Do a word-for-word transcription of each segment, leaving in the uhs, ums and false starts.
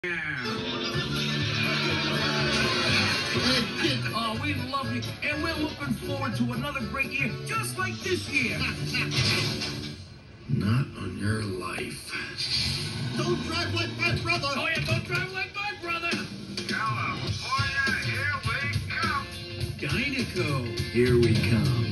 Hey, kid, oh, we love you, and we're looking forward to another great year, just like this year. Not on your life. Don't drive like my brother. Oh, yeah, don't drive like my brother. California, here we come. Dynaco. Here we come.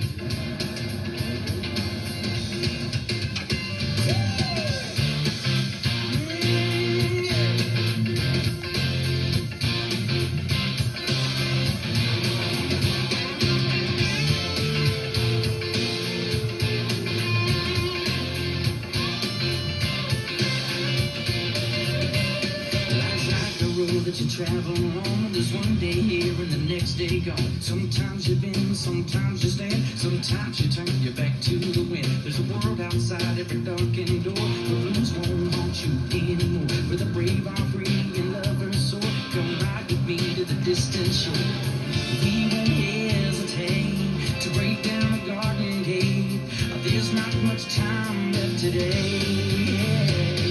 That you travel on. There's one day here and the next day gone. Sometimes you bend, sometimes you stand, sometimes you turn your back to the wind. There's a world outside every darkened door. The blues won't haunt you anymore. Where the brave are free and lovers soar. Come ride with me to the distant shore. We won't hesitate to break down a garden gate. There's not much time left today.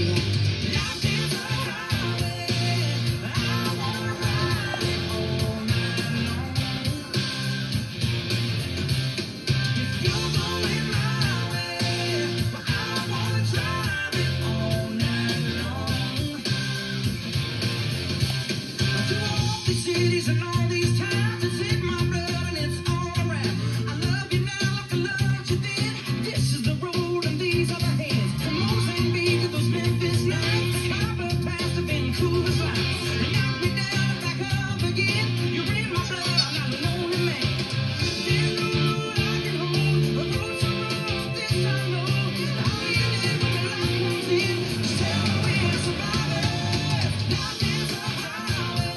Cities and all these towns, it's in my blood and it's all around. I love you now like I loved you then. This is the road and these are the hands. From Mozambique to those Memphis nights, Copper past to Vancouver's line. You knock me down and back up again. You're in my blood, I'm not a lonely man. There's no road I can hold, but those are roads this I know. I'll be there when the light comes in. Just tell me we're survivors. Now there's a highway.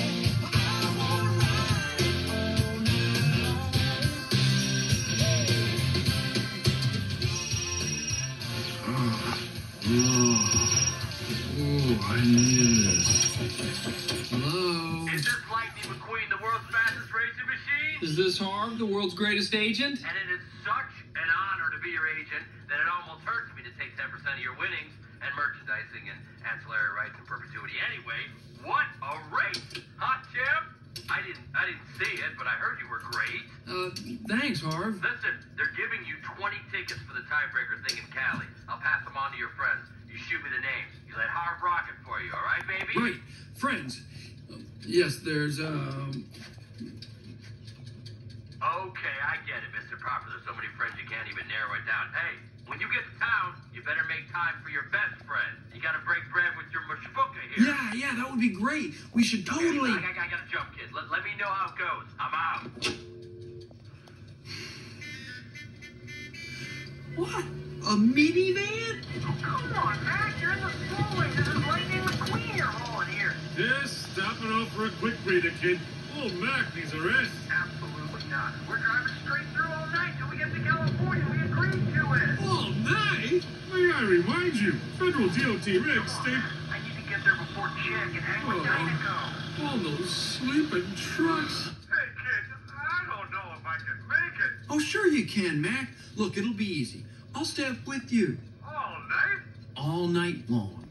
Oh, I needed this. Hello? Is this Lightning McQueen, the world's fastest racing machine? Is this Harv, the world's greatest agent? And it is such an honor to be your agent that it almost hurts me to take ten percent of your winnings and merchandising and ancillary rights in perpetuity. Anyway, what a race! Huh, Chip? I didn't, I didn't see it, but I heard you were great. Uh, thanks, Harv. Listen, they're giving you twenty tickets for the tiebreaker thing in Cali. I'll pass them on to your friends. You shoot me the names. You let Harv rock it for you, all right, baby? Right, friends. Uh, yes, there's, um... Okay, I get it, Mister Proper. There's so many friends you can't even narrow it down. Hey, when you get to town, you better make time for your best friend. You gotta break bread with your mashbuka here. Yeah, yeah, that would be great. We should totally... Okay, I, I, I gotta jump, kid. Let, let me know how it goes. I'm out. What? A minivan? Oh, come on, Mac. You're in the school lane. This is Lightning McQueen you're hauling here. Just stopping off for a quick breather, kid. Oh, Mac needs a rest. Absolutely not. We're driving straight through all night till we get to California. We agreed to it. All night? May I remind you, federal D O T regs state... I need to get there before Chick and hang with Oh. Dynaco. All those sleeping trucks. Hey, kid, I don't know if I can make it. Oh, sure you can, Mac. Look, it'll be easy. I'll stay up with you All night? all night long.